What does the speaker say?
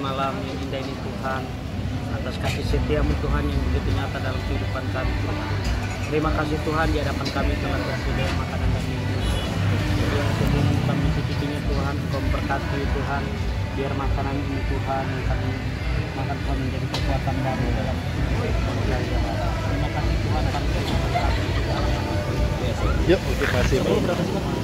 malam yang indah ini Tuhan, atas kasih setiamu Tuhan yang begitu nyata dalam kehidupan kami Tuhan. Terima kasih Tuhan, di hadapan kami telah tersedia makanan dan minum. Yang sebelum kami cicipinya Tuhan, Engkau memberkati Tuhan, biar makanan ini Tuhan yang kami makan Tuhan menjadi kekuatan baru dalam kehidupan kami. Terima kasih Tuhan, kami berterima kasih. Yuk, terima kasih. Berapa sih Pak?